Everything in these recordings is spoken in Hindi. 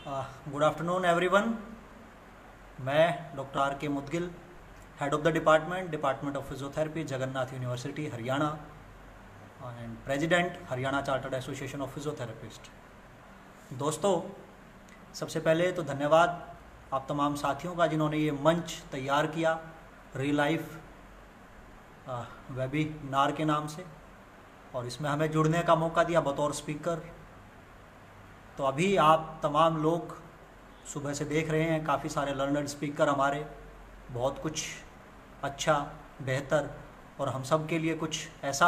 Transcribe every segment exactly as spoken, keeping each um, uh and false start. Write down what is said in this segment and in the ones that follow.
Good afternoon everyone. मैं doctor R K Mudgil, head of the department department of physiotherapy, Jagannath university Haryana, and president Haryana chartered association of physiotherapist. दोस्तों, सबसे पहले तो धन्यवाद आप तमाम साथियों का जिन्होंने ये मंच तैयार किया रियल लाइफ वेबिनार के नाम से, और इसमें हमें जुड़ने का मौका दिया बतौर स्पीकर। तो अभी आप तमाम लोग सुबह से देख रहे हैं, काफ़ी सारे लर्नर्ड स्पीकर हमारे, बहुत कुछ अच्छा बेहतर और हम सब के लिए कुछ ऐसा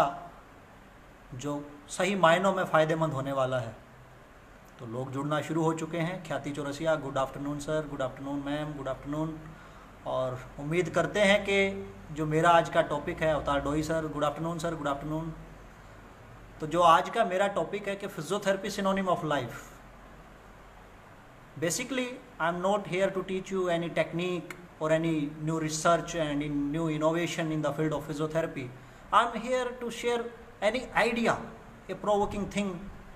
जो सही मायनों में फ़ायदेमंद होने वाला है। तो लोग जुड़ना शुरू हो चुके हैं। Khyati Chaurasia, good afternoon sir, good afternoon ma'am, good afternoon. और उम्मीद करते हैं कि जो मेरा आज का टॉपिक है, Avtar Doi sir, good afternoon sir, good afternoon. तो जो आज का मेरा टॉपिक है कि physiotherapy synonym of life. Basically, I'm not here to teach you any technique or any new research and in new innovation in the field of physiotherapy. I'm here to share any idea, a provoking thing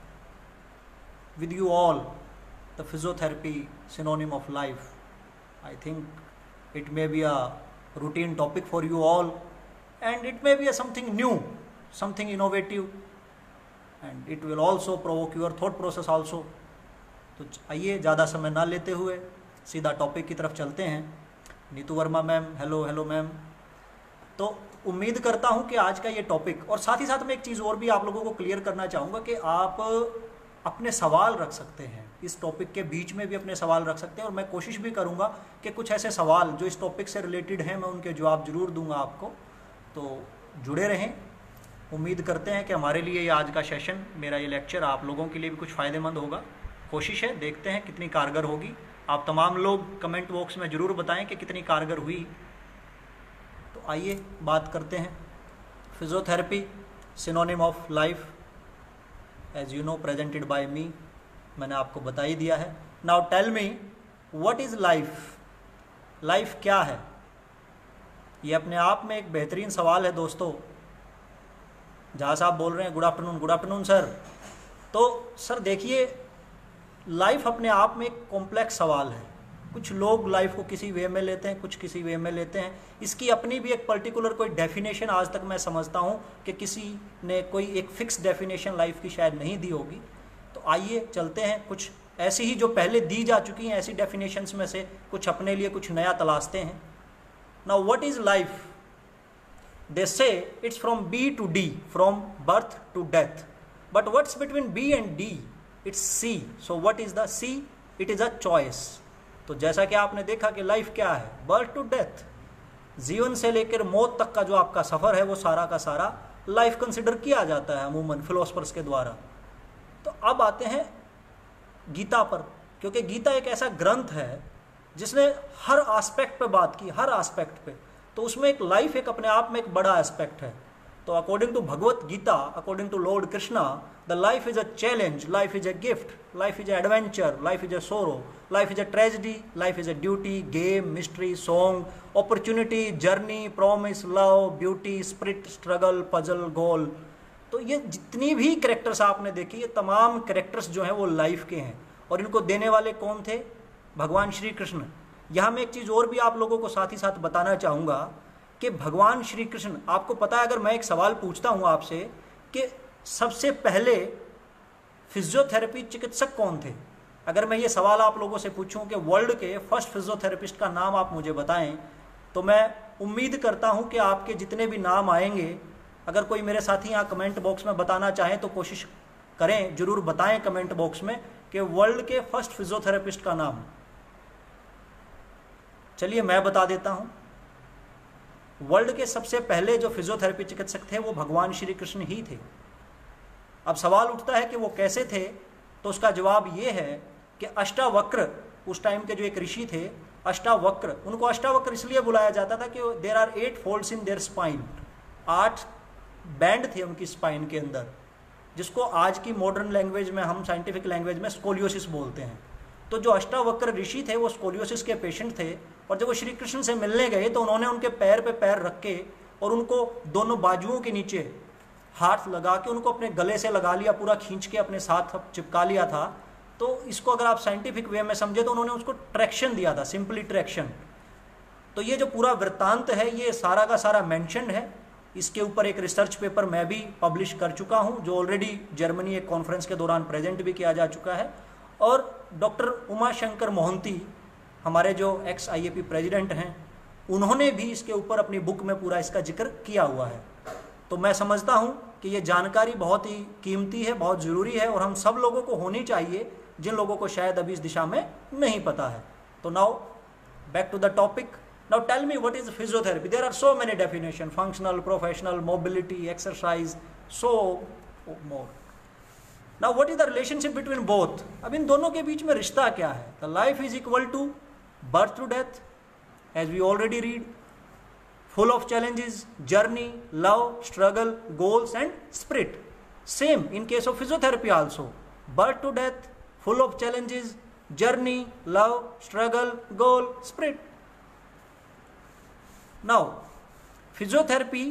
with you all, the physiotherapy synonym of life. I think it may be a routine topic for you all, and it may be a something new, something innovative, and it will also provoke your thought process also. तो आइए ज़्यादा समय ना लेते हुए सीधा टॉपिक की तरफ चलते हैं। Neetu Verma ma'am, hello hello ma'am. तो उम्मीद करता हूं कि आज का ये टॉपिक, और साथ ही साथ मैं एक चीज़ और भी आप लोगों को क्लियर करना चाहूँगा कि आप अपने सवाल रख सकते हैं, इस टॉपिक के बीच में भी अपने सवाल रख सकते हैं, और मैं कोशिश भी करूँगा कि कुछ ऐसे सवाल जो इस टॉपिक से रिलेटेड हैं मैं उनके जवाब ज़रूर दूँगा आपको। तो जुड़े रहें। उम्मीद करते हैं कि हमारे लिए ये आज का सेशन, मेरा ये लेक्चर आप लोगों के लिए भी कुछ फ़ायदेमंद होगा। कोशिश है, देखते हैं कितनी कारगर होगी। आप तमाम लोग कमेंट बॉक्स में ज़रूर बताएं कि कितनी कारगर हुई। तो आइए बात करते हैं। Physiotherapy synonym of life, as you know, presented by me. मैंने आपको बता ही दिया है। Now tell me, what is life? Life क्या है? ये अपने आप में एक बेहतरीन सवाल है दोस्तों। जहाँ साहब बोल रहे हैं good afternoon, good afternoon sir. तो सर देखिए, लाइफ अपने आप में एक कॉम्प्लेक्स सवाल है। कुछ लोग लाइफ को किसी वे में लेते हैं, कुछ किसी वे में लेते हैं। इसकी अपनी भी एक पर्टिकुलर कोई डेफिनेशन आज तक मैं समझता हूँ कि किसी ने कोई एक फिक्स डेफिनेशन लाइफ की शायद नहीं दी होगी। तो आइए चलते हैं, कुछ ऐसी ही जो पहले दी जा चुकी हैं ऐसी डेफिनेशंस में से कुछ अपने लिए कुछ नया तलाशते हैं। Now what is life? They say it's from B to D, from birth to death, but what's between B and D? It's C. So what is the C? It is a choice. तो जैसा कि आपने देखा कि लाइफ क्या है, बर्थ टू डेथ, जीवन से लेकर मौत तक का जो आपका सफर है वो सारा का सारा लाइफ कंसिडर किया जाता है अमूमन फिलोसफर्स के द्वारा। तो अब आते हैं गीता पर, क्योंकि गीता एक ऐसा ग्रंथ है जिसने हर एस्पेक्ट पे बात की, हर एस्पेक्ट पे। तो उसमें एक लाइफ एक अपने आप में एक बड़ा एस्पेक्ट है। तो according to Bhagavad Gita, according to Lord Krishna, the life is a challenge, life is a gift, life is a adventure, life is a sorrow, life is a tragedy, life is a duty, game, mystery, song, opportunity, journey, promise, love, beauty, spirit, struggle, puzzle, goal. तो ये जितनी भी कैरेक्टर्स आपने देखी, ये तमाम कैरेक्टर्स जो हैं वो लाइफ के हैं, और इनको देने वाले कौन थे? भगवान श्री कृष्ण। यहाँ मैं एक चीज़ और भी आप लोगों को साथ ही साथ बताना चाहूँगा कि भगवान श्री कृष्ण, आपको पता है, अगर मैं एक सवाल पूछता हूँ आपसे कि सबसे पहले फिजियोथेरेपी चिकित्सक कौन थे, अगर मैं ये सवाल आप लोगों से पूछूं कि वर्ल्ड के फर्स्ट फिजियोथेरेपिस्ट का नाम आप मुझे बताएं, तो मैं उम्मीद करता हूं कि आपके जितने भी नाम आएंगे, अगर कोई मेरे साथी यहाँ कमेंट बॉक्स में बताना चाहें तो कोशिश करें, जरूर बताएं कमेंट बॉक्स में कि वर्ल्ड के फर्स्ट फिजियोथेरेपिस्ट का नाम। चलिए मैं बता देता हूँ। वर्ल्ड के सबसे पहले जो फिजियोथेरेपी चिकित्सक थे वो भगवान श्री कृष्ण ही थे। अब सवाल उठता है कि वो कैसे थे? तो उसका जवाब ये है कि अष्टावक्र, उस टाइम के जो एक ऋषि थे अष्टावक्र, उनको अष्टावक्र इसलिए बुलाया जाता था कि there are eight folds in their spine, आठ बैंड थे उनकी स्पाइन के अंदर, जिसको आज की मॉडर्न लैंग्वेज में, हम साइंटिफिक लैंग्वेज में स्कोलियोसिस बोलते हैं। तो जो अष्टावक्र ऋषि थे वो स्कोलियोसिस के पेशेंट थे, और जब वो श्री कृष्ण से मिलने गए तो उन्होंने उनके पैर पे पैर रख के और उनको दोनों बाजुओं के नीचे हाथ लगा के उनको अपने गले से लगा लिया, पूरा खींच के अपने साथ चिपका लिया था, तो इसको अगर आप साइंटिफिक वे में समझे तो उन्होंने उसको ट्रैक्शन दिया था, सिंपली ट्रैक्शन। तो ये जो पूरा वृत्तांत है ये सारा का सारा मेंशन है। इसके ऊपर एक रिसर्च पेपर मैं भी पब्लिश कर चुका हूँ, जो ऑलरेडी जर्मनी एक कॉन्फ्रेंस के दौरान प्रेजेंट भी किया जा चुका है। और डॉक्टर उमाशंकर मोहंती, हमारे जो एक्स आईएपी प्रेसिडेंट हैं, उन्होंने भी इसके ऊपर अपनी बुक में पूरा इसका जिक्र किया हुआ है। तो मैं समझता हूँ कि ये जानकारी बहुत ही कीमती है, बहुत ज़रूरी है, और हम सब लोगों को होनी चाहिए जिन लोगों को शायद अभी इस दिशा में नहीं पता है। तो now back to the topic. Now tell me, what is physiotherapy? There are so many definitions: functional, professional, mobility, exercise, so more. Now what is the relationship between both? अब इन दोनों के बीच में रिश्ता क्या है? The life is equal to birth to death, as we already read, full of challenges, journey, love, struggle, goals and spirit. Same in case of physiotherapy also. Birth to death, full of challenges, journey, love, struggle, goal, spirit. Now, physiotherapy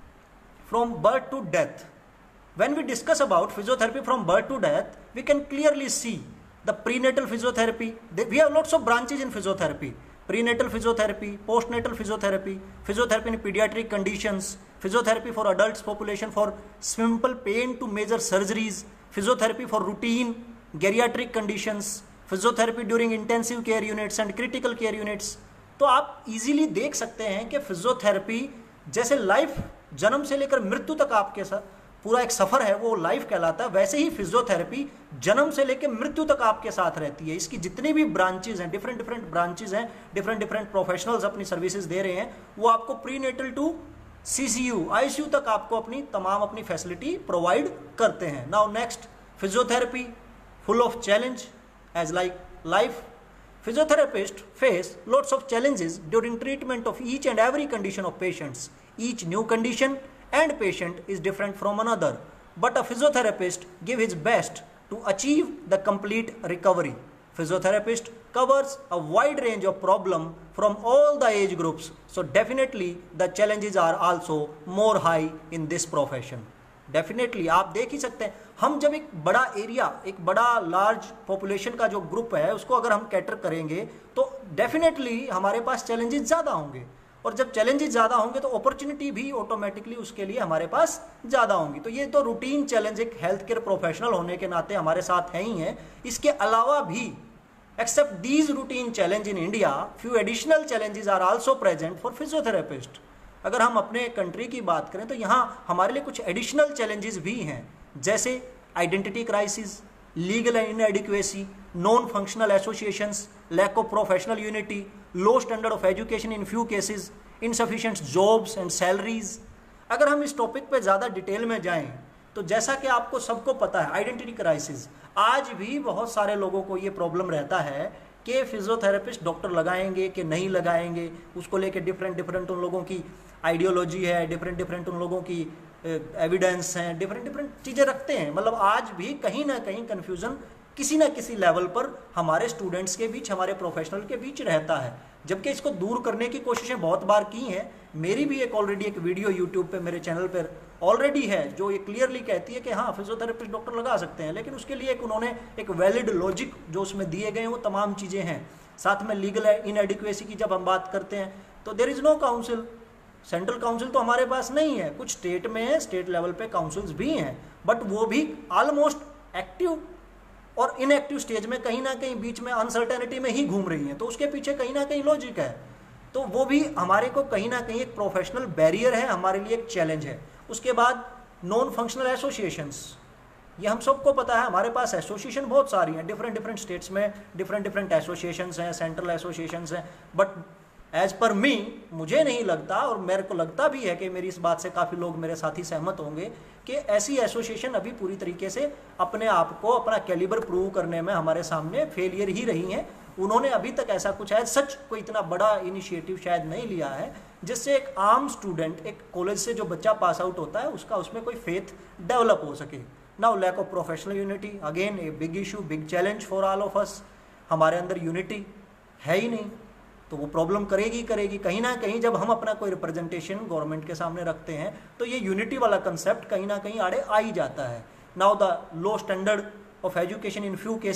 from birth to death. When we discuss about physiotherapy from birth to death, we can clearly see the prenatal physiotherapy. We have lots of branches in physiotherapy. Prenatal physiotherapy, postnatal physiotherapy, physiotherapy in pediatric conditions, physiotherapy for adults population for simple pain to major surgeries, physiotherapy for routine geriatric conditions, physiotherapy during intensive care units and critical care units. तो आप इजीली देख सकते हैं कि फिजियोथेरेपी जैसे लाइफ, जन्म से लेकर मृत्यु तक आपके साथ पूरा एक सफ़र है, वो लाइफ कहलाता है, वैसे ही फिजियोथेरेपी जन्म से लेकर मृत्यु तक आपके साथ रहती है। इसकी जितनी भी ब्रांचेज हैं, डिफरेंट डिफरेंट ब्रांचेज हैं, डिफरेंट डिफरेंट प्रोफेशनल्स अपनी सर्विसेज दे रहे हैं, वो आपको प्रीनेटल टू सीसीयू, आईसीयू तक आपको अपनी तमाम अपनी फैसिलिटी प्रोवाइड करते हैं। Now next, physiotherapy full of challenge as like life. Physiotherapists face lots of challenges during treatment of each and every condition of patients. Each new condition and patient is different from another, but a physiotherapist gives his best to achieve the complete recovery. Physiotherapist covers a wide range of problem from all the age groups, so definitely the challenges are also more high in this profession. Definitely आप देख ही सकते हैं, हम जब एक बड़ा एरिया, एक बड़ा लार्ज पॉपुलेशन का जो ग्रुप है उसको अगर हम कैटर करेंगे तो डेफिनेटली हमारे पास चैलेंजेस ज़्यादा होंगे, और जब चैलेंजेस ज़्यादा होंगे तो अपॉर्चुनिटी भी ऑटोमेटिकली उसके लिए हमारे पास ज़्यादा होंगी. तो ये तो रूटीन चैलेंज एक हेल्थ केयर प्रोफेशनल होने के नाते हमारे साथ है ही हैं. इसके अलावा भी except these routine challenge in India, few additional challenges are also present for physiotherapist. अगर हम अपने कंट्री की बात करें तो यहाँ हमारे लिए कुछ एडिशनल चैलेंजेस भी हैं, जैसे identity crisis, legal inadequacy, non functional associations, lack of professional unity, low standard of education in few cases, insufficient jobs and salaries. अगर हम इस टॉपिक पे ज़्यादा डिटेल में जाएं तो जैसा कि आपको सबको पता है, आइडेंटिटी क्राइसिस, आज भी बहुत सारे लोगों को ये प्रॉब्लम रहता है कि फिजियोथेरेपिस्ट डॉक्टर लगाएंगे कि नहीं लगाएंगे. उसको लेके डिफरेंट डिफरेंट उन लोगों की आइडियोलॉजी है, डिफरेंट डिफरेंट उन लोगों की एविडेंस हैं, डिफरेंट डिफरेंट चीज़ें रखते हैं. मतलब आज भी कहीं ना कहीं कन्फ्यूज़न किसी ना किसी लेवल पर हमारे स्टूडेंट्स के बीच, हमारे प्रोफेशनल के बीच रहता है, जबकि इसको दूर करने की कोशिशें बहुत बार की हैं. मेरी भी एक ऑलरेडी एक वीडियो यूट्यूब पे मेरे चैनल पर ऑलरेडी है जो ये क्लियरली कहती है कि हाँ फिजियोथेरेपिस्ट डॉक्टर लगा सकते हैं, लेकिन उसके लिए एक उन्होंने एक वैलिड लॉजिक जो उसमें दिए गए हैं वो तमाम चीज़ें हैं. साथ में लीगल इनएडिक्वेसी की जब हम बात करते हैं तो there is no council, central council तो हमारे पास नहीं है, कुछ स्टेट में है, स्टेट लेवल पे काउंसिल्स भी हैं, बट वो भी ऑलमोस्ट एक्टिव और इनएक्टिव स्टेज में कहीं ना कहीं बीच में अनसर्टेनिटी में ही घूम रही हैं. तो उसके पीछे कहीं ना कहीं लॉजिक है. तो वो भी हमारे को कहीं ना कहीं एक प्रोफेशनल बैरियर है, हमारे लिए एक चैलेंज है. उसके बाद नॉन फंक्शनल एसोसिएशंस, ये हम सबको पता है, हमारे पास एसोसिएशन बहुत सारी हैं, डिफरेंट डिफरेंट स्टेट्स में डिफरेंट डिफरेंट एसोसिएशंस हैं, सेंट्रल एसोसिएशंस हैं. बट एज पर मी, मुझे नहीं लगता, और मेरे को लगता भी है कि मेरी इस बात से काफ़ी लोग मेरे साथी सहमत होंगे कि ऐसी एसोसिएशन अभी पूरी तरीके से अपने आप को, अपना कैलिबर प्रूव करने में हमारे सामने फेलियर ही रही हैं. उन्होंने अभी तक ऐसा कुछ है सच कोई इतना बड़ा इनिशिएटिव शायद नहीं लिया है जिससे एक आम स्टूडेंट, एक कॉलेज से जो बच्चा पास आउट होता है उसका उसमें कोई फेथ डेवलप हो सके. Now lack of professional unity, again a big issue, big challenge for all of us. हमारे अंदर यूनिटी है ही नहीं तो वो प्रॉब्लम करेगी करेगी कहीं ना कहीं. जब हम अपना कोई रिप्रेजेंटेशन गवर्नमेंट के सामने रखते हैं तो ये यूनिटी वाला कंसेप्ट कहीं ना कहीं आड़े आ ही जाता है. Now the low standard of education in few cases,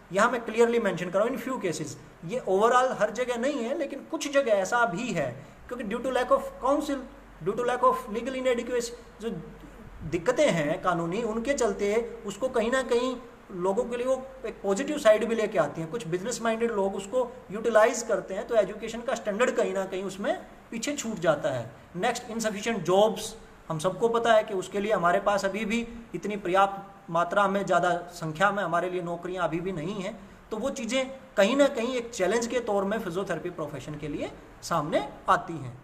यहाँ मैं क्लियरली मेंशन कर रहा हूँ इन फ्यू केसेस, ये ओवरऑल हर जगह नहीं है लेकिन कुछ जगह ऐसा भी है, क्योंकि due to lack of council, due to lack of legal inadequacy, जो दिक्कतें हैं कानूनी, उनके चलते उसको कहीं ना कहीं लोगों के लिए वो एक पॉजिटिव साइड भी लेके आती हैं। कुछ बिजनेस माइंडेड लोग उसको यूटिलाइज करते हैं, तो एजुकेशन का स्टैंडर्ड कहीं ना कहीं उसमें पीछे छूट जाता है। नेक्स्ट, इनसफिशिएंट जॉब्स, हम सबको पता है कि उसके लिए हमारे पास अभी भी इतनी पर्याप्त मात्रा में, ज़्यादा संख्या में हमारे लिए नौकरियां अभी भी नहीं हैं, तो वो चीज़ें कहीं ना कहीं एक चैलेंज के तौर में फिजियोथेरेपी प्रोफेशन के लिए सामने आती हैं।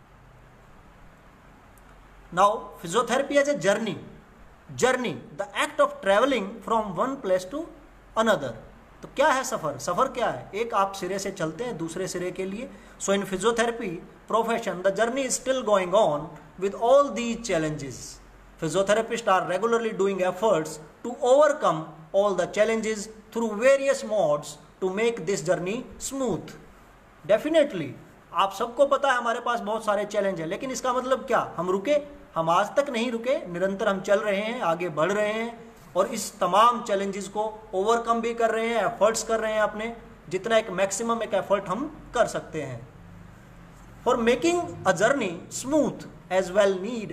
Now physiotherapy as a journey, journey the act of travelling from one place to another. तो क्या है सफ़र? सफ़र क्या है? एक आप सिरे से चलते हैं दूसरे सिरे के लिए। So in physiotherapy profession the journey is still going on with all these challenges. Physiotherapists are regularly doing efforts to overcome all the challenges through various modes to make this journey smooth. Definitely, आप सबको पता है हमारे पास बहुत सारे चैलेंज हैं, लेकिन इसका मतलब क्या हम रुके? हम आज तक नहीं रुके, निरंतर हम चल रहे हैं, आगे बढ़ रहे हैं और इस तमाम चैलेंजेस को ओवरकम भी कर रहे हैं, एफर्ट्स कर रहे हैं अपने, जितना एक मैक्सिमम एक एफर्ट हम कर सकते हैं। For making a journey smooth as well need,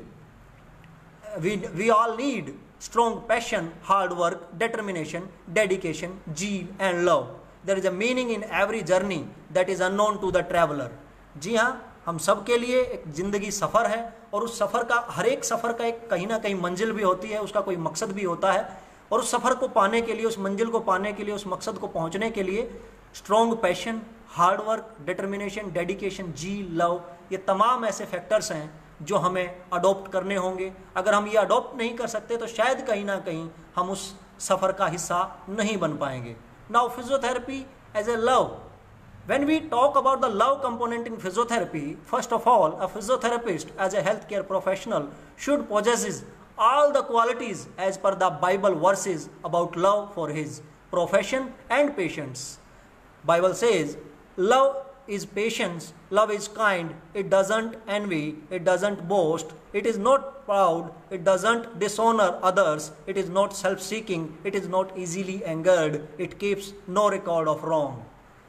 we, we all need strong passion, hard work, determination, dedication, zeal and love. There is a meaning in every journey that is unknown to the traveler. जी हाँ, हम सब के लिए एक ज़िंदगी सफ़र है और उस सफ़र का, हर एक सफ़र का एक कहीं ना कहीं मंजिल भी होती है, उसका कोई मकसद भी होता है, और उस सफ़र को पाने के लिए, उस मंजिल को पाने के लिए, उस मकसद को पहुँचने के लिए strong passion, hard work, determination, dedication, जी, लव, ये तमाम ऐसे फैक्टर्स हैं जो हमें अडॉप्ट करने होंगे। अगर हम ये अडॉप्ट नहीं कर सकते तो शायद कहीं ना कहीं हम उस सफ़र का हिस्सा नहीं बन पाएंगे। Now physiotherapy as a love, when we talk about the love component in physiotherapy, first of all, a physiotherapist as a healthcare professional should possesses all the qualities as per the Bible verses about love for his profession and patients. Bible says, love is patience, love is kind, it doesn't envy, it doesn't boast, it is not proud, it doesn't dishonor others, it is not self-seeking, it is not easily angered, it keeps no record of wrong.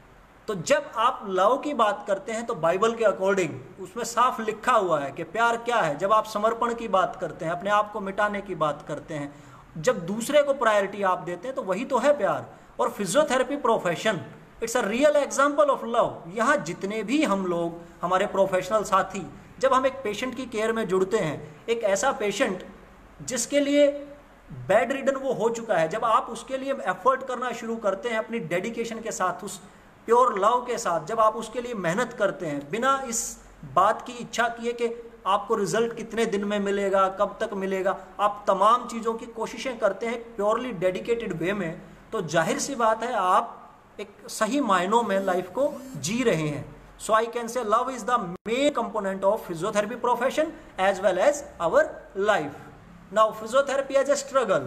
तो जब आप लव की बात करते हैं तो बाइबल के अकॉर्डिंग उसमें साफ लिखा हुआ है कि प्यार क्या है। जब आप समर्पण की बात करते हैं, अपने आप को मिटाने की बात करते हैं, जब दूसरे को प्रायोरिटी आप देते हैं, तो वही तो है प्यार। और physiotherapy profession it's a real example of love. यहाँ जितने भी हम लोग, हमारे प्रोफेशनल साथी, जब हम एक पेशेंट की केयर में जुड़ते हैं, एक ऐसा पेशेंट जिसके लिए बेड रिडन वो हो चुका है, जब आप उसके लिए एफर्ट करना शुरू करते हैं अपनी डेडिकेशन के साथ, उस प्योर लव के साथ, जब आप उसके लिए मेहनत करते हैं बिना इस बात की इच्छा किए कि आपको रिजल्ट कितने दिन में मिलेगा, कब तक मिलेगा, आप तमाम चीज़ों की कोशिशें करते हैं प्योरली डेडिकेटेड वे में, तो जाहिर सी बात है आप एक सही मायनों में लाइफ को जी रहे हैं। So I can say love is the main component of physiotherapy profession as well as our life. Now physiotherapy as a struggle,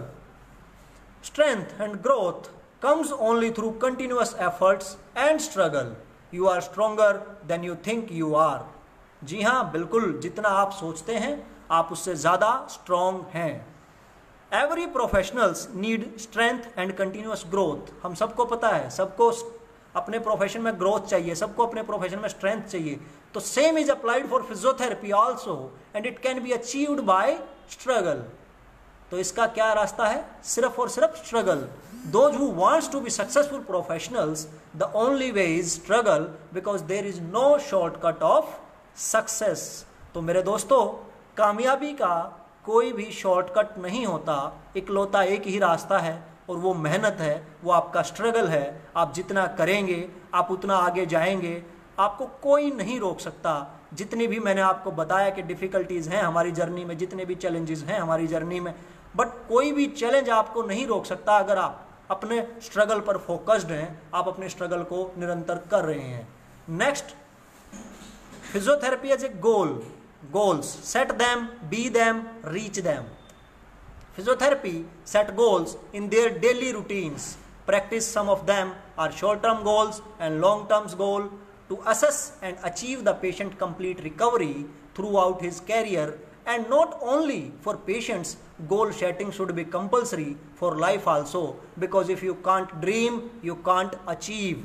strength and growth comes only through continuous efforts and struggle. You are stronger than you think you are. जी हाँ, बिल्कुल, जितना आप सोचते हैं आप उससे ज़्यादा स्ट्रॉन्ग हैं। Every professionals need strength and continuous growth. हम सबको पता है, सबको अपने प्रोफेशन में ग्रोथ चाहिए, सबको अपने प्रोफेशन में स्ट्रेंथ चाहिए। तो same is applied for physiotherapy also and it can be achieved by struggle. तो इसका क्या रास्ता है? सिर्फ और सिर्फ struggle. Those who wants to be successful professionals, the only way is struggle because there is no shortcut of success. तो मेरे दोस्तों, कामयाबी का कोई भी शॉर्टकट नहीं होता, इकलौता एक ही रास्ता है और वो मेहनत है, वो आपका स्ट्रगल है। आप जितना करेंगे आप उतना आगे जाएंगे, आपको कोई नहीं रोक सकता। जितनी भी मैंने आपको बताया कि डिफ़िकल्टीज़ हैं हमारी जर्नी में, जितने भी चैलेंजेस हैं हमारी जर्नी में, बट कोई भी चैलेंज आपको नहीं रोक सकता अगर आप अपने स्ट्रगल पर फोकस्ड हैं, आप अपने स्ट्रगल को निरंतर कर रहे हैं। Next, physiotherapy as a goal, goals, set them, be them, reach them. Physiotherapy set goals in their daily routines, practice some of them are short term goals and long term goal to assess and achieve the patient complete recovery throughout his career and not only for patients, goal setting should be compulsory for life also, because if you can't dream you can't achieve.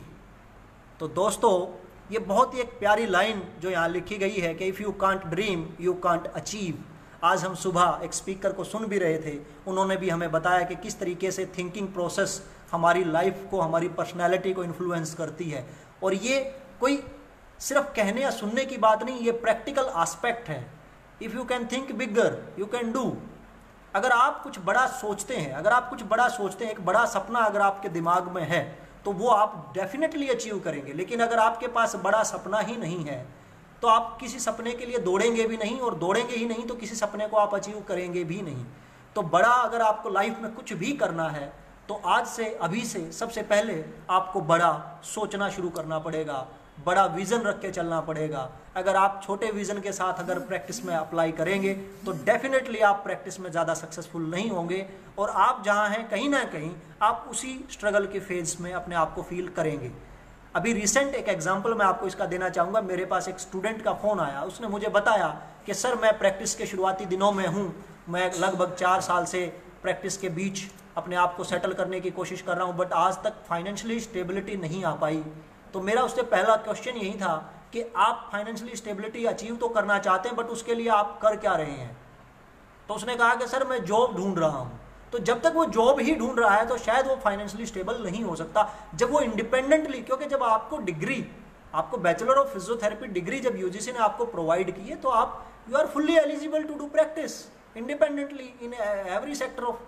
तो दोस्तों ये बहुत ही एक प्यारी लाइन जो यहाँ लिखी गई है कि if you can't dream you can't achieve. आज हम सुबह एक स्पीकर को सुन भी रहे थे, उन्होंने भी हमें बताया कि किस तरीके से थिंकिंग प्रोसेस हमारी लाइफ को, हमारी पर्सनैलिटी को इन्फ्लुएंस करती है। और ये कोई सिर्फ कहने या सुनने की बात नहीं, ये प्रैक्टिकल एस्पेक्ट है। If you can think bigger you can do. अगर आप कुछ बड़ा सोचते हैं, अगर आप कुछ बड़ा सोचते हैं, एक बड़ा सपना अगर आपके दिमाग में है तो वो आप डेफिनेटली अचीव करेंगे। लेकिन अगर आपके पास बड़ा सपना ही नहीं है तो आप किसी सपने के लिए दौड़ेंगे भी नहीं, और दौड़ेंगे ही नहीं तो किसी सपने को आप अचीव करेंगे भी नहीं। तो बड़ा अगर आपको लाइफ में कुछ भी करना है तो आज से, अभी से सबसे पहले आपको बड़ा सोचना शुरू करना पड़ेगा, बड़ा विज़न रख के चलना पड़ेगा। अगर आप छोटे विज़न के साथ अगर प्रैक्टिस में अप्लाई करेंगे तो डेफिनेटली आप प्रैक्टिस में ज़्यादा सक्सेसफुल नहीं होंगे, और आप जहाँ हैं कहीं ना कहीं आप उसी स्ट्रगल के फेज में अपने आप को फील करेंगे। अभी रिसेंट एक एग्जांपल मैं आपको इसका देना चाहूँगा। मेरे पास एक स्टूडेंट का फ़ोन आया, उसने मुझे बताया कि सर मैं प्रैक्टिस के शुरुआती दिनों में हूँ, मैं लगभग चार साल से प्रैक्टिस के बीच अपने आप को सेटल करने की कोशिश कर रहा हूँ, बट आज तक फाइनेंशियली स्टेबिलिटी नहीं आ पाई। तो मेरा उससे पहला क्वेश्चन यही था कि आप फाइनेंशियली स्टेबिलिटी अचीव तो करना चाहते हैं, बट उसके लिए आप कर क्या रहे हैं। तो उसने कहा कि सर मैं जॉब ढूंढ रहा हूँ। तो जब तक वो जॉब ही ढूंढ रहा है तो शायद वो फाइनेंशियली स्टेबल नहीं हो सकता। जब वो इंडिपेंडेंटली, क्योंकि जब आपको डिग्री, आपको बैचलर ऑफ फिजियोथेरेपी डिग्री जब यूजीसी ने आपको प्रोवाइड की है तो आप you are fully eligible to do practice independently in every sector of,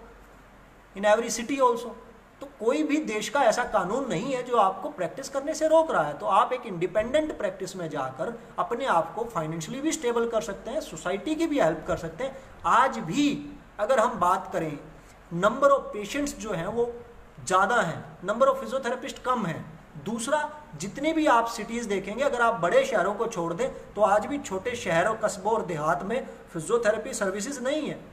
in every city also. तो कोई भी देश का ऐसा कानून नहीं है जो आपको प्रैक्टिस करने से रोक रहा है। तो आप एक इंडिपेंडेंट प्रैक्टिस में जाकर अपने आप को फाइनेंशियली भी स्टेबल कर सकते हैं, सोसाइटी की भी हेल्प कर सकते हैं। आज भी अगर हम बात करें, नंबर ऑफ पेशेंट्स जो हैं वो ज़्यादा हैं, नंबर ऑफ फिजियोथेरेपिस्ट कम हैं। दूसरा, जितने भी आप सिटीज़ देखेंगे, अगर आप बड़े शहरों को छोड़ दें तो आज भी छोटे शहरों, कस्बों और देहात में फिजियोथेरेपी सर्विसेज नहीं है।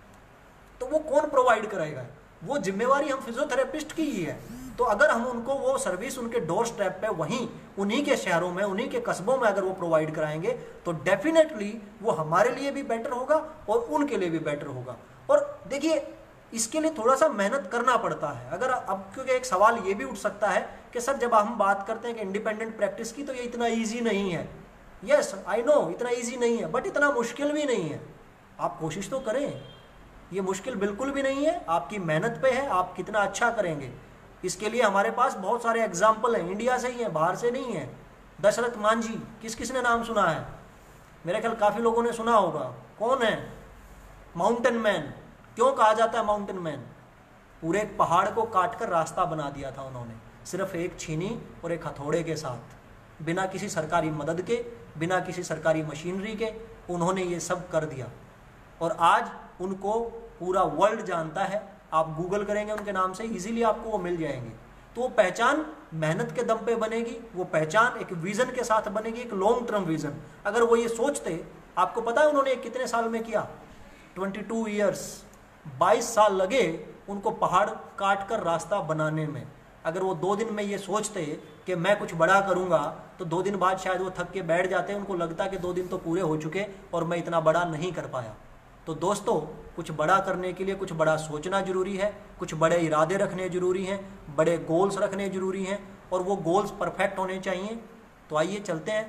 तो वो कौन प्रोवाइड कराएगा? वो जिम्मेवारी हम फिजियोथेरेपिस्ट की ही है। तो अगर हम उनको वो सर्विस उनके डोर स्टेप पे, वहीं उन्हीं के शहरों में, उन्हीं के कस्बों में अगर वो प्रोवाइड कराएंगे तो डेफिनेटली वो हमारे लिए भी बेटर होगा और उनके लिए भी बेटर होगा। और देखिए, इसके लिए थोड़ा सा मेहनत करना पड़ता है। अगर अब, क्योंकि एक सवाल ये भी उठ सकता है कि सर जब हम बात करते हैं कि इंडिपेंडेंट प्रैक्टिस की तो ये इतना ईजी नहीं है। यस आई नो, इतना ईजी नहीं है, बट इतना मुश्किल भी नहीं है। आप कोशिश तो करें, ये मुश्किल बिल्कुल भी नहीं है, आपकी मेहनत पे है, आप कितना अच्छा करेंगे। इसके लिए हमारे पास बहुत सारे एग्जाम्पल हैं, इंडिया से ही हैं, बाहर से नहीं है। दशरथ मांझी, किस किस ने नाम सुना है? मेरे ख्याल काफ़ी लोगों ने सुना होगा। कौन है? Mountain man. क्यों कहा जाता है माउंटेन मैन? पूरे एक पहाड़ को काट कर रास्ता बना दिया था उन्होंने, सिर्फ एक छीनी और एक हथौड़े के साथ, बिना किसी सरकारी मदद के, बिना किसी सरकारी मशीनरी के उन्होंने ये सब कर दिया। और आज उनको पूरा वर्ल्ड जानता है। आप गूगल करेंगे उनके नाम से, इजीली आपको वो मिल जाएंगे। तो वो पहचान मेहनत के दम पे बनेगी, वो पहचान एक विजन के साथ बनेगी, एक लॉन्ग टर्म विजन। अगर वो ये सोचते, आपको पता है उन्होंने कितने साल में किया? बाईस इयर्स, बाईस साल लगे उनको पहाड़ काट कर रास्ता बनाने में। अगर वो दो दिन में ये सोचते कि मैं कुछ बड़ा करूंगा तो दो दिन बाद शायद वो थक के बैठ जाते। उनको लगता कि दो दिन तो पूरे हो चुके और मैं इतना बड़ा नहीं कर पाया। तो दोस्तों, कुछ बड़ा करने के लिए कुछ बड़ा सोचना जरूरी है, कुछ बड़े इरादे रखने जरूरी हैं, बड़े गोल्स रखने जरूरी हैं, और वो गोल्स परफेक्ट होने चाहिए। तो आइए चलते हैं।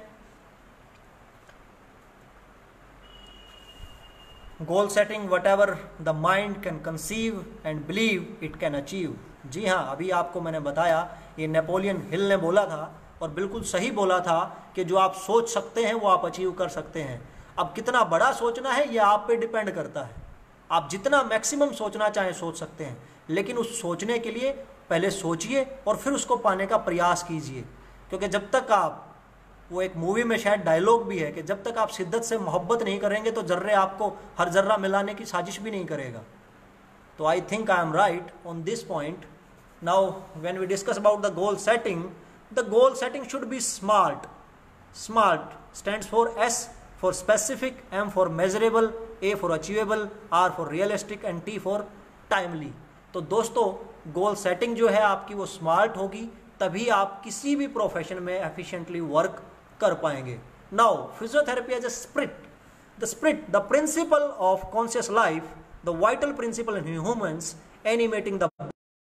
Goal setting, whatever the mind can conceive and believe it can achieve. जी हाँ, अभी आपको मैंने बताया, ये नेपोलियन हिल ने बोला था और बिल्कुल सही बोला था कि जो आप सोच सकते हैं वो आप अचीव कर सकते हैं। अब कितना बड़ा सोचना है ये आप पे डिपेंड करता है। आप जितना मैक्सिमम सोचना चाहें सोच सकते हैं, लेकिन उस सोचने के लिए पहले सोचिए और फिर उसको पाने का प्रयास कीजिए। क्योंकि जब तक आप, वो एक मूवी में शायद डायलॉग भी है कि जब तक आप शिद्दत से मोहब्बत नहीं करेंगे तो जर्रे आपको हर जर्रा मिलाने की साजिश भी नहीं करेगा। तो I think I am right on this point. Now when we discuss about the goal setting, the goal setting should be SMART. SMART stands for S for specific, M for measurable, A for achievable, R for realistic and T for timely। तो दोस्तों, गोल सेटिंग जो है आपकी वो स्मार्ट होगी, तभी आप किसी भी प्रोफेशन में एफिशिएंटली वर्क कर पाएंगे। Now physiotherapy as a spirit, The spirit, the principle of conscious life, the vital principle in humans, animating the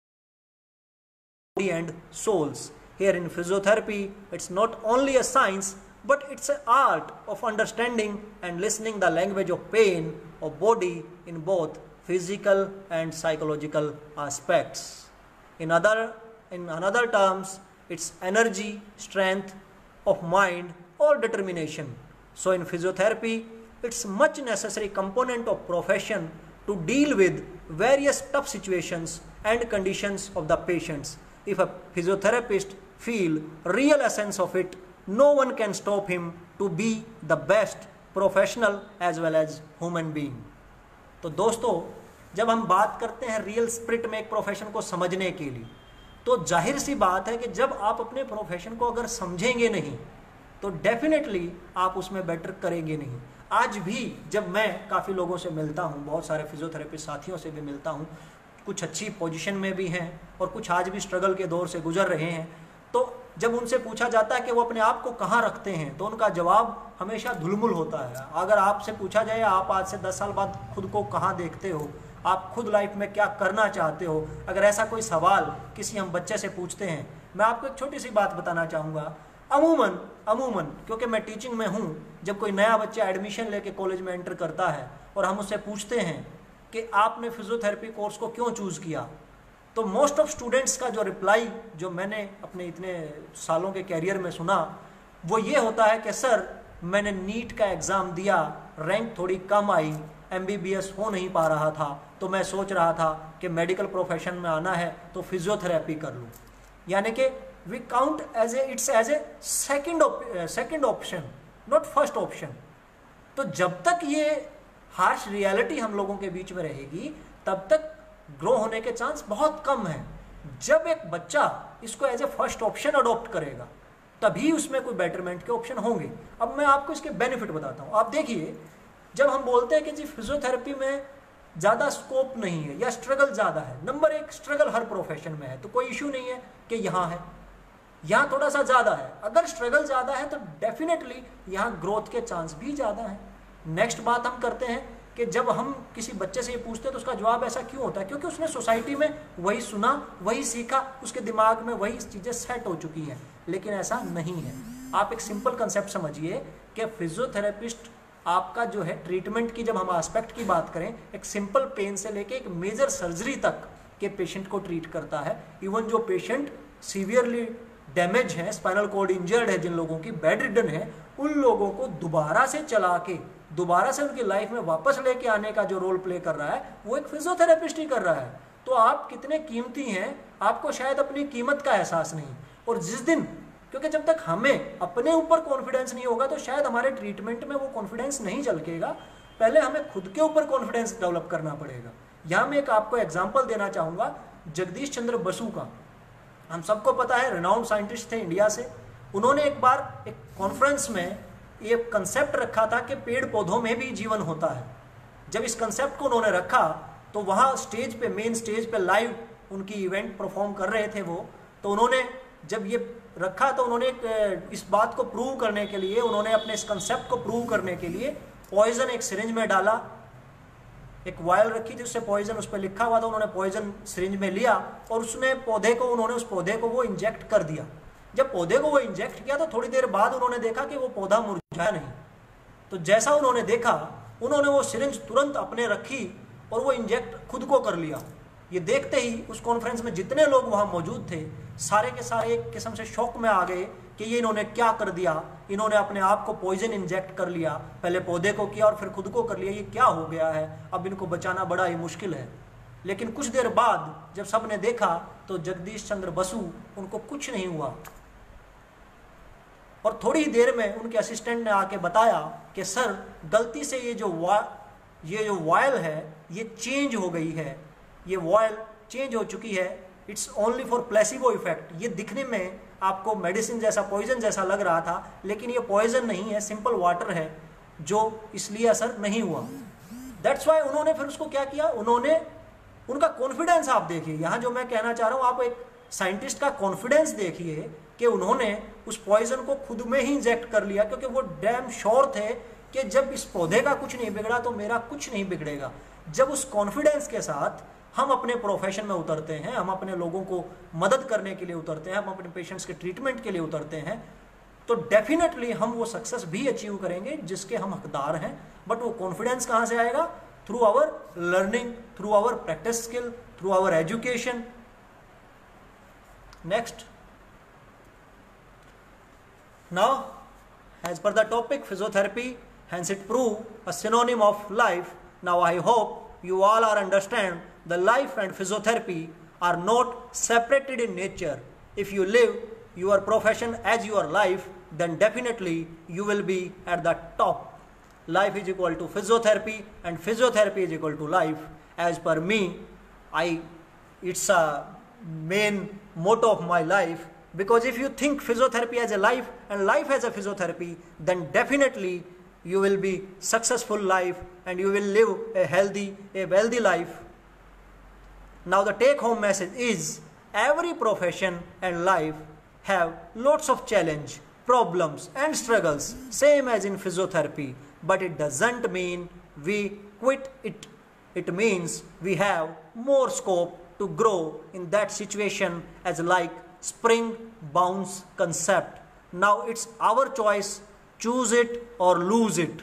body and souls. Here in physiotherapy, it's not only a science, but it's an art of understanding and listening the language of pain of body in both physical and psychological aspects. In other, in another terms, it's energy, strength of mind or determination. So in physiotherapy, it's much necessary component of profession to deal with various tough situations and conditions of the patients. If a physiotherapist feel real essence of it, no one can stop him to be the best professional as well as human being. तो दोस्तों, जब हम बात करते हैं रियल स्पिरिट में एक प्रोफेशन को समझने के लिए, तो जाहिर सी बात है कि जब आप अपने प्रोफेशन को अगर समझेंगे नहीं तो डेफिनेटली आप उसमें बेटर करेंगे नहीं. आज भी जब मैं काफ़ी लोगों से मिलता हूँ, बहुत सारे फिजियोथेरेपी साथियों से भी मिलता हूँ, कुछ अच्छी पोजीशन में भी हैं और कुछ आज भी स्ट्रगल के दौर से गुजर रहे हैं, तो जब उनसे पूछा जाता है कि वो अपने आप को कहाँ रखते हैं, तो उनका जवाब हमेशा धुलमुल होता है. अगर आपसे पूछा जाए आप आज से दस साल बाद खुद को कहाँ देखते हो, आप खुद लाइफ में क्या करना चाहते हो, अगर ऐसा कोई सवाल किसी हम बच्चे से पूछते हैं, मैं आपको एक छोटी सी बात बताना चाहूँगा. अमूमन अमूमन क्योंकि मैं टीचिंग में हूँ, जब कोई नया बच्चा एडमिशन लेके कॉलेज में एंटर करता है और हम उससे पूछते हैं कि आपने फिजियोथेरेपी कोर्स को क्यों चूज़ किया, तो मोस्ट ऑफ स्टूडेंट्स का जो रिप्लाई जो मैंने अपने इतने सालों के कैरियर में सुना वो ये होता है कि सर मैंने नीट का एग्ज़ाम दिया, रैंक थोड़ी कम आई, एमबीबीएस हो नहीं पा रहा था, तो मैं सोच रहा था कि मेडिकल प्रोफेशन में आना है तो फिजियोथेरेपी कर लूँ. यानी कि we count as a it's as a second second option, not first option. तो जब तक ये हार्श रियलिटी हम लोगों के बीच में रहेगी तब तक ग्रो होने के चांस बहुत कम है. जब एक बच्चा इसको as a first option adopt करेगा तभी उसमें कोई बेटरमेंट के ऑप्शन होंगे. अब मैं आपको इसके बेनिफिट बताता हूँ. आप देखिए, जब हम बोलते हैं कि जी फिजियोथेरेपी में ज़्यादा स्कोप नहीं है या स्ट्रगल ज़्यादा है, नंबर एक स्ट्रगल हर प्रोफेशन में है, तो कोई इशू नहीं है कि यहाँ है, यहाँ थोड़ा सा ज़्यादा है. अगर स्ट्रगल ज़्यादा है तो डेफिनेटली यहाँ ग्रोथ के चांस भी ज़्यादा है. नेक्स्ट बात हम करते हैं कि जब हम किसी बच्चे से ये पूछते हैं तो उसका जवाब ऐसा क्यों होता है, क्योंकि उसने सोसाइटी में वही सुना, वही सीखा, उसके दिमाग में वही चीज़ें सेट हो चुकी हैं. लेकिन ऐसा नहीं है. आप एक सिंपल कंसेप्ट समझिए कि फिजियोथेरेपिस्ट आपका जो है ट्रीटमेंट की, जब हम एस्पेक्ट की बात करें, एक सिंपल पेन से लेके एक मेजर सर्जरी तक के पेशेंट को ट्रीट करता है. इवन जो पेशेंट सीवियरली डैमेज है, स्पाइनल कॉर्ड इंजर्ड है, जिन लोगों की बेड रिडन है, उन लोगों को दोबारा से चला के दोबारा से उनकी लाइफ में वापस लेके आने का जो रोल प्ले कर रहा है वो एक फिजियोथेरेपिस्ट ही कर रहा है. तो आप कितने कीमती हैं, आपको शायद अपनी कीमत का एहसास नहीं. और जिस दिन, क्योंकि जब तक हमें अपने ऊपर कॉन्फिडेंस नहीं होगा तो शायद हमारे ट्रीटमेंट में वो कॉन्फिडेंस नहीं झलकेगा. पहले हमें खुद के ऊपर कॉन्फिडेंस डेवलप करना पड़ेगा. यहाँ मैं एक आपको एग्जाम्पल देना चाहूँगा जगदीश चंद्र बसु का. हम सबको पता है, रेनाउंड साइंटिस्ट थे इंडिया से. उन्होंने एक बार एक कॉन्फ्रेंस में ये कंसेप्ट रखा था कि पेड़ पौधों में भी जीवन होता है. जब इस कंसेप्ट को उन्होंने रखा तो वहाँ स्टेज पे, मेन स्टेज पे लाइव उनकी इवेंट परफॉर्म कर रहे थे वो. तो उन्होंने जब ये रखा तो उन्होंने एक, इस बात को प्रूव करने के लिए, उन्होंने अपने इस कंसेप्ट को प्रूव करने के लिए पॉइजन एक सिरिंज में डाला, एक वायल रखी थी, उससे पॉइजन उस पर लिखा हुआ था. उन्होंने पॉइजन सिरिंज में लिया और उसने पौधे को उन्होंने उस पौधे को वो इंजेक्ट कर दिया. जब पौधे को वो इंजेक्ट किया तो थोड़ी देर बाद उन्होंने देखा कि वो पौधा मुरझाया नहीं. तो जैसा उन्होंने देखा, उन्होंने वो सिरिंज तुरंत अपने रखी और वो इंजेक्ट खुद को कर लिया. ये देखते ही उस कॉन्फ्रेंस में जितने लोग वहाँ मौजूद थे सारे के सारे एक किस्म से शौक में आ गए कि ये इन्होंने क्या कर दिया. इन्होंने अपने आप को पॉइजन इंजेक्ट कर लिया, पहले पौधे को किया और फिर खुद को कर लिया. ये क्या हो गया है, अब इनको बचाना बड़ा ही मुश्किल है. लेकिन कुछ देर बाद जब सब ने देखा तो जगदीश चंद्र बसु, उनको कुछ नहीं हुआ. और थोड़ी देर में उनके असिस्टेंट ने आके बताया कि सर गलती से ये जो वा ये जो वायल है ये चेंज हो गई है, ये वायल चेंज हो चुकी है. It's only for placebo effect. ये दिखने में आपको मेडिसिन जैसा, पॉइजन जैसा लग रहा था, लेकिन ये पॉइजन नहीं है, सिंपल वाटर है, जो इसलिए असर नहीं हुआ. दैट्स वाई उन्होंने फिर उसको क्या किया, उन्होंने उनका कॉन्फिडेंस आप देखिए. यहाँ जो मैं कहना चाह रहा हूँ, आप एक साइंटिस्ट का कॉन्फिडेंस देखिए कि उन्होंने उस पॉइजन को खुद में ही इंजेक्ट कर लिया, क्योंकि वो डैम श्योर थे कि जब इस पौधे का कुछ नहीं बिगड़ा तो मेरा कुछ नहीं बिगड़ेगा। जब उस कॉन्फिडेंस के साथ हम अपने प्रोफेशन में उतरते हैं, हम अपने लोगों को मदद करने के लिए उतरते हैं, हम अपने पेशेंट्स के ट्रीटमेंट के लिए उतरते हैं, तो डेफिनेटली हम वो सक्सेस भी अचीव करेंगे जिसके हम हकदार हैं। बट वो कॉन्फिडेंस कहाँ से आएगा? Through our learning, through our practice skill, through our education. Next, now as per the topic physiotherapy, hence it prove a synonym of life. Now I hope you all are understand the life and physiotherapy are not separated in nature. If you live your profession as your life, then definitely you will be at the top. Life is equal to physiotherapy and physiotherapy is equal to life. As per me, I it's a main motto of my life. Because if you think physiotherapy as a life and life as a physiotherapy, then definitely you will be successful life and you will live a healthy, a wealthy life. Now the take home message is every profession and life have lots of challenge, problems and struggles, same as in physiotherapy, but it doesn't mean we quit it. It means we have more scope to grow in that situation as like spring bounce concept. Now it's our choice, choose it or lose it.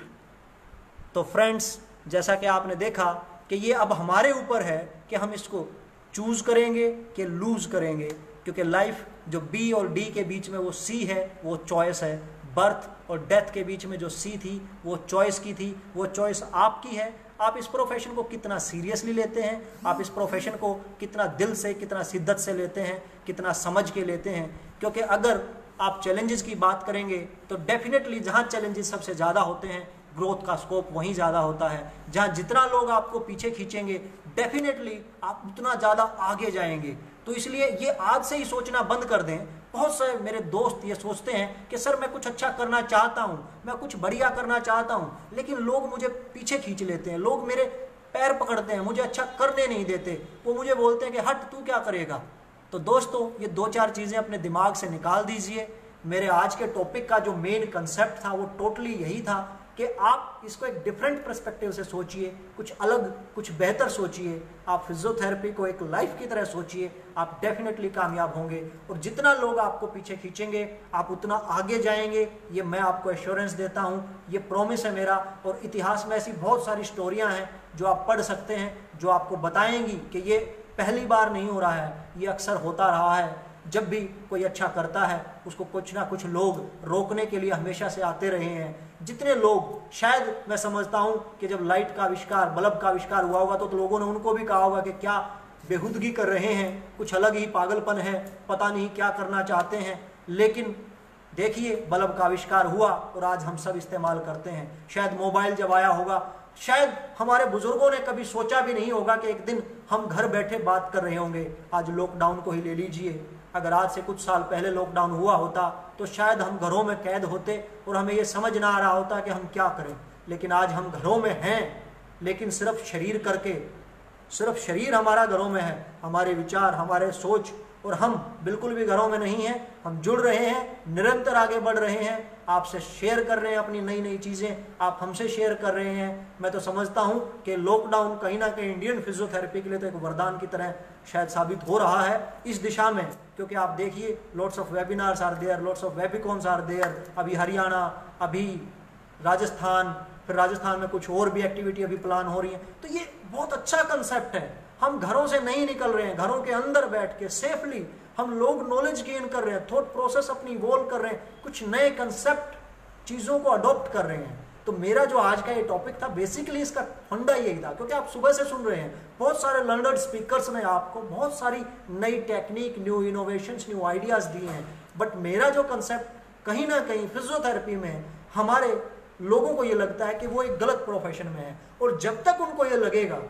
तो फ्रेंड्स, जैसा कि आपने देखा कि ये अब हमारे ऊपर है कि हम इसको चूज करेंगे कि लूज करेंगे, क्योंकि लाइफ जो बी और डी के बीच में वो सी है, वो चॉइस है। बर्थ और डेथ के बीच में जो सी थी वो चॉइस की थी, वो चॉइस आपकी है। आप इस प्रोफेशन को कितना सीरियसली लेते हैं, आप इस प्रोफेशन को कितना दिल से, कितना शिद्दत से लेते हैं, कितना समझ के लेते हैं। क्योंकि अगर आप चैलेंजेस की बात करेंगे तो डेफिनेटली जहाँ चैलेंजेस सबसे ज़्यादा होते हैं, ग्रोथ का स्कोप वहीं ज़्यादा होता है। जहाँ जितना लोग आपको पीछे खींचेंगे, डेफिनेटली आप उतना ज़्यादा आगे जाएंगे। तो इसलिए ये आज से ही सोचना बंद कर दें। बहुत सारे मेरे दोस्त ये सोचते हैं कि सर मैं कुछ अच्छा करना चाहता हूँ, मैं कुछ बढ़िया करना चाहता हूँ, लेकिन लोग मुझे पीछे खींच लेते हैं, लोग मेरे पैर पकड़ते हैं, मुझे अच्छा करने नहीं देते। वो मुझे बोलते हैं कि हट, तू क्या करेगा। तो दोस्तों, ये दो चार चीज़ें अपने दिमाग से निकाल दीजिए। मेरे आज के टॉपिक का जो मेन कंसेप्ट था वो टोटली यही था कि आप इसको एक डिफरेंट पर्सपेक्टिव से सोचिए, कुछ अलग, कुछ बेहतर सोचिए। आप फिजियोथेरेपी को एक लाइफ की तरह सोचिए, आप डेफिनेटली कामयाब होंगे। और जितना लोग आपको पीछे खींचेंगे, आप उतना आगे जाएंगे। ये मैं आपको एश्योरेंस देता हूँ, ये प्रॉमिस है मेरा। और इतिहास में ऐसी बहुत सारी स्टोरियाँ हैं जो आप पढ़ सकते हैं, जो आपको बताएंगी कि ये पहली बार नहीं हो रहा है, ये अक्सर होता रहा है। जब भी कोई अच्छा करता है उसको कुछ ना कुछ लोग रोकने के लिए हमेशा से आते रहे हैं। जितने लोग, शायद मैं समझता हूँ कि जब लाइट का आविष्कार, बल्ब का आविष्कार हुआ होगा तो, तो लोगों ने उनको भी कहा होगा कि क्या बेहुदगी कर रहे हैं, कुछ अलग ही पागलपन है, पता नहीं क्या करना चाहते हैं। लेकिन देखिए, बल्ब का आविष्कार हुआ और आज हम सब इस्तेमाल करते हैं। शायद मोबाइल जब आया होगा, शायद हमारे बुजुर्गों ने कभी सोचा भी नहीं होगा कि एक दिन हम घर बैठे बात कर रहे होंगे। आज लॉकडाउन को ही ले लीजिए, अगर आज से कुछ साल पहले लॉकडाउन हुआ होता तो शायद हम घरों में कैद होते और हमें ये समझ ना आ रहा होता कि हम क्या करें। लेकिन आज हम घरों में हैं, लेकिन सिर्फ शरीर करके, सिर्फ शरीर हमारा घरों में है, हमारे विचार, हमारे सोच और हम बिल्कुल भी घरों में नहीं हैं। हम जुड़ रहे हैं, निरंतर आगे बढ़ रहे हैं, आपसे शेयर कर रहे हैं अपनी नई नई चीज़ें, आप हमसे शेयर कर रहे हैं। मैं तो समझता हूं कि लॉकडाउन कहीं ना कहीं इंडियन फिजियोथेरेपी के लिए तो एक वरदान की तरह शायद साबित हो रहा है इस दिशा में। क्योंकि आप देखिए, lots of webinars are there, lots of webicons are there. अभी हरियाणा, अभी राजस्थान, फिर राजस्थान में कुछ और भी एक्टिविटी अभी प्लान हो रही है। तो ये बहुत अच्छा कंसेप्ट है। हम घरों से नहीं निकल रहे हैं, घरों के अंदर बैठ के सेफली हम लोग नॉलेज गेन कर रहे हैं, थॉट प्रोसेस अपनी इवॉल्व कर रहे हैं, कुछ नए कंसेप्ट, चीज़ों को अडॉप्ट कर रहे हैं। तो मेरा जो आज का ये टॉपिक था, बेसिकली इसका फंडा यही था। क्योंकि आप सुबह से सुन रहे हैं, बहुत सारे लर्नर्ड स्पीकर्स ने आपको बहुत सारी नई technique, new innovations, new ideas दिए हैं। बट मेरा जो कंसेप्ट कहीं ना कहीं फिजियोथेरेपी में हमारे लोगों को ये लगता है कि वो एक गलत प्रोफेशन में है। और जब तक उनको ये लगेगा,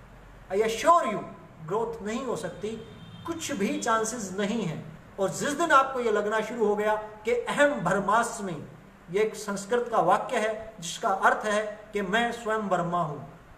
आई एश्योर यू, ग्रोथ नहीं हो सकती, कुछ भी चांसेस नहीं है। और जिस दिन आपको ये लगना शुरू हो गया कि अहम ब्रह्मास्मि, ये एक संस्कृत का वाक्य है जिसका अर्थ है कि मैं स्वयं ब्रह्मा हूं,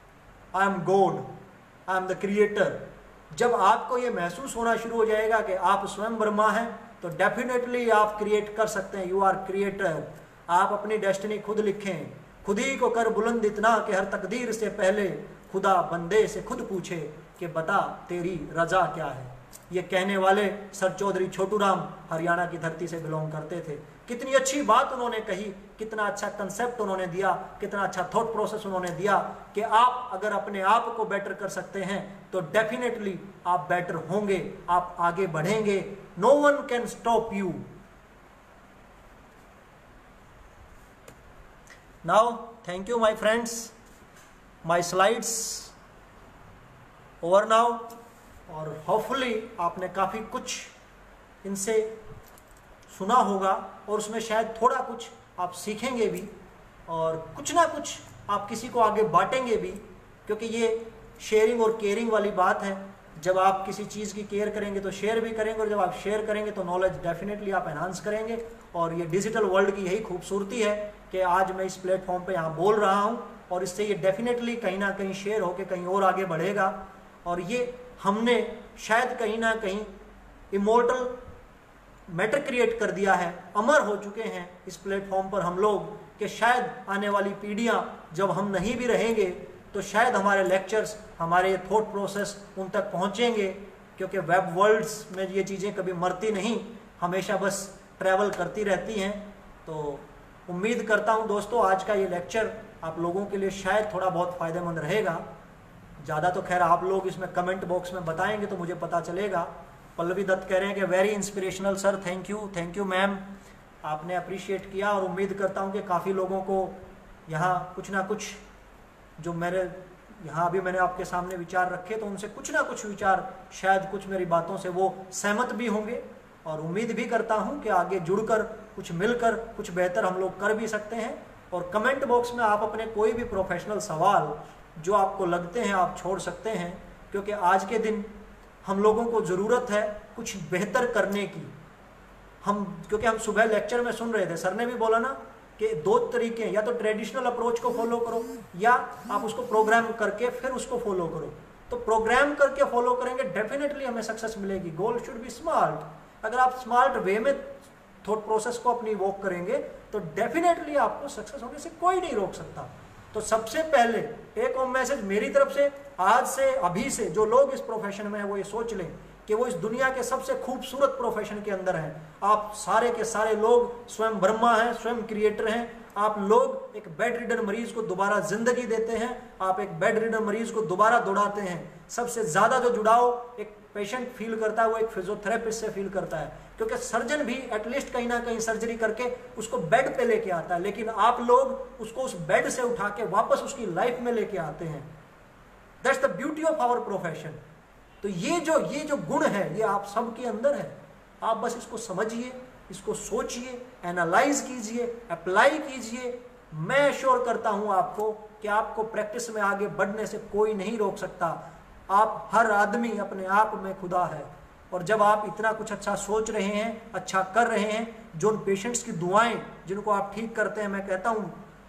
I am God, I am the creator. जब आपको ये महसूस होना शुरू हो जाएगा कि आप स्वयं ब्रह्मा हैं, तो डेफिनेटली आप क्रिएट कर सकते हैं। You are creator. आप अपनी डेस्टिनी खुद लिखें, खुद ही को कर बुलंद इतना कि हर तकदीर से पहले खुदा बंदे से खुद पूछे कि बता तेरी रजा क्या है। ये कहने वाले सर चौधरी छोटू राम हरियाणा की धरती से बिलोंग करते थे। कितनी अच्छी बात उन्होंने कही, कितना अच्छा कंसेप्ट उन्होंने दिया, कितना अच्छा थॉट प्रोसेस उन्होंने दिया कि आप अगर अपने आप को बेटर कर सकते हैं तो डेफिनेटली आप बेटर होंगे, आप आगे बढ़ेंगे। No one can stop you. Now thank you my friends, my slides over now, और होपफुली आपने काफ़ी कुछ इनसे सुना होगा और उसमें शायद थोड़ा कुछ आप सीखेंगे भी और कुछ ना कुछ आप किसी को आगे बांटेंगे भी, क्योंकि ये शेयरिंग और केयरिंग वाली बात है। जब आप किसी चीज़ की केयर करेंगे तो शेयर भी करेंगे, और जब आप शेयर करेंगे तो नॉलेज डेफिनेटली आप एनहांस करेंगे। और ये डिजिटल वर्ल्ड की यही खूबसूरती है कि आज मैं इस प्लेटफॉर्म पे यहाँ बोल रहा हूँ और इससे ये डेफिनेटली कहीं ना कहीं शेयर होकर कहीं और आगे बढ़ेगा। और ये हमने शायद कहीं ना कहीं इमोर्टल मैटर क्रिएट कर दिया है, अमर हो चुके हैं इस प्लेटफॉर्म पर हम लोग, कि शायद आने वाली पीढ़ियां जब हम नहीं भी रहेंगे तो शायद हमारे लेक्चर्स, हमारे थॉट प्रोसेस उन तक पहुंचेंगे, क्योंकि वेब वर्ल्ड्स में ये चीज़ें कभी मरती नहीं, हमेशा बस ट्रैवल करती रहती हैं। तो उम्मीद करता हूं दोस्तों आज का ये लेक्चर आप लोगों के लिए शायद थोड़ा बहुत फ़ायदेमंद रहेगा। ज़्यादा तो खैर आप लोग इसमें कमेंट बॉक्स में बताएंगे तो मुझे पता चलेगा। पल्लवी दत्त कह रहे हैं कि very inspirational sir, thank you thank you ma'am, आपने अप्रिशिएट किया। और उम्मीद करता हूं कि काफ़ी लोगों को यहाँ कुछ ना कुछ जो मेरे यहाँ अभी मैंने आपके सामने विचार रखे तो उनसे कुछ ना कुछ विचार शायद कुछ मेरी बातों से वो सहमत भी होंगे। और उम्मीद भी करता हूँ कि आगे जुड़कर कुछ मिलकर कुछ बेहतर हम लोग कर भी सकते हैं। और कमेंट बॉक्स में आप अपने कोई भी प्रोफेशनल सवाल जो आपको लगते हैं आप छोड़ सकते हैं, क्योंकि आज के दिन हम लोगों को ज़रूरत है कुछ बेहतर करने की। हम क्योंकि हम सुबह लेक्चर में सुन रहे थे, सर ने भी बोला ना कि दो तरीके हैं, या तो ट्रेडिशनल अप्रोच को फॉलो करो या आप उसको प्रोग्राम करके फिर उसको फॉलो करो। तो प्रोग्राम करके फॉलो करेंगे डेफिनेटली हमें सक्सेस मिलेगी। Goal should be SMART. अगर आप स्मार्ट वे में थॉट प्रोसेस को अपनी वॉक करेंगे तो डेफिनेटली आपको सक्सेस होने से कोई नहीं रोक सकता। तो सबसे पहले एक और मैसेज मेरी तरफ से आज से अभी से जो लोग इस प्रोफेशन में हैं वो ये सोच लें कि वो इस दुनिया के सबसे खूबसूरत प्रोफेशन के अंदर हैं। आप सारे के सारे लोग स्वयं ब्रह्मा हैं, स्वयं क्रिएटर हैं। आप लोग एक बेड रिडन मरीज को दोबारा जिंदगी देते हैं, आप एक बेड रिडन मरीज को दोबारा दौड़ाते हैं। सबसे ज्यादा जो जुड़ाव एक पेशेंट फील करता है वो एक फिजियोथेरेपिस्ट से फील करता है, क्योंकि सर्जन भी एटलीस्ट कहीं ना कहीं सर्जरी करके उसको बेड पे लेके आता है, लेकिन आप लोग उसको उस बेड से उठा के वापस उसकी लाइफ में लेके आते हैं। That's the beauty of our profession. तो ये जो ये जो गुण है ये आप सबके अंदर है। आप बस इसको समझिए, इसको सोचिए, एनालाइज कीजिए, अप्लाई कीजिए। मैं श्योर करता हूं आपको कि आपको प्रैक्टिस में आगे बढ़ने से कोई नहीं रोक सकता। आप हर आदमी अपने आप में खुदा है। और जब आप इतना कुछ अच्छा सोच रहे हैं, अच्छा कर रहे हैं, जो उन पेशेंट्स की दुआएं जिनको आप ठीक करते हैं, मैं कहता हूं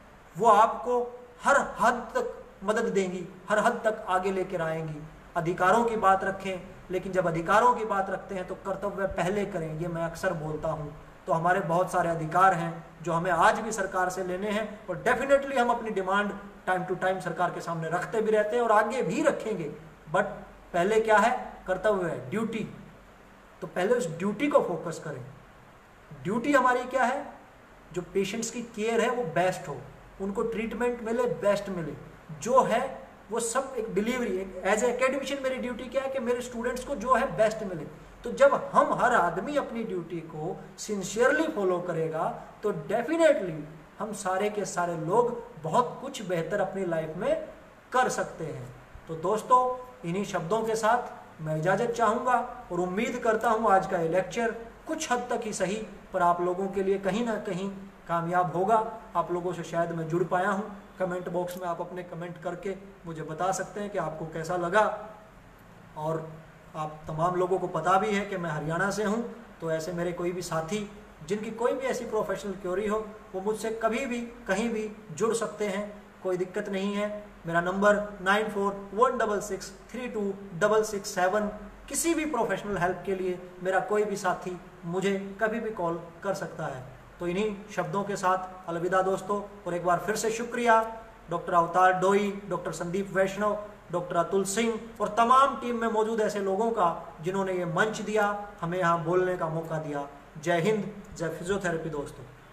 वो आपको हर हद तक मदद देंगी, हर हद तक आगे लेकर आएंगी। अधिकारों की बात रखें, लेकिन जब अधिकारों की बात रखते हैं तो कर्तव्य पहले करें, ये मैं अक्सर बोलता हूं। तो हमारे बहुत सारे अधिकार हैं जो हमें आज भी सरकार से लेने हैं, और डेफिनेटली हम अपनी डिमांड टाइम टू टाइम सरकार के सामने रखते भी रहते हैं और आगे भी रखेंगे। बट पहले क्या है? कर्तव्य है, ड्यूटी। तो पहले उस ड्यूटी को फोकस करें। ड्यूटी हमारी क्या है? जो पेशेंट्स की केयर है वो बेस्ट हो, उनको ट्रीटमेंट मिले, बेस्ट मिले, जो है वो सब एक डिलीवरी। एक एज ए एकेडमिशियन मेरी ड्यूटी क्या है कि मेरे स्टूडेंट्स को जो है बेस्ट मिले। तो जब हम हर आदमी अपनी ड्यूटी को सिंसियरली फॉलो करेगा तो डेफिनेटली हम सारे के सारे लोग बहुत कुछ बेहतर अपनी लाइफ में कर सकते हैं। तो दोस्तों इन्हीं शब्दों के साथ मैं इजाज़त चाहूँगा और उम्मीद करता हूँ आज का ये लेक्चर कुछ हद तक ही सही पर आप लोगों के लिए कहीं ना कहीं कामयाब होगा। आप लोगों से शायद मैं जुड़ पाया हूँ। कमेंट बॉक्स में आप अपने कमेंट करके मुझे बता सकते हैं कि आपको कैसा लगा। और आप तमाम लोगों को पता भी है कि मैं हरियाणा से हूँ, तो ऐसे मेरे कोई भी साथी जिनकी कोई भी ऐसी प्रोफेशनल क्वेरी हो वो मुझसे कभी भी कहीं भी जुड़ सकते हैं, कोई दिक्कत नहीं है। मेरा number nine four one double six three two double six seven. किसी भी प्रोफेशनल हेल्प के लिए मेरा कोई भी साथी मुझे कभी भी कॉल कर सकता है। तो इन्हीं शब्दों के साथ अलविदा दोस्तों, और एक बार फिर से शुक्रिया doctor Avtar Doi, doctor Sandeep Vaishnav, doctor Atul Singh और तमाम टीम में मौजूद ऐसे लोगों का जिन्होंने ये मंच दिया, हमें यहाँ बोलने का मौका दिया। जय हिंद, जय फिजियोथेरेपी दोस्तों।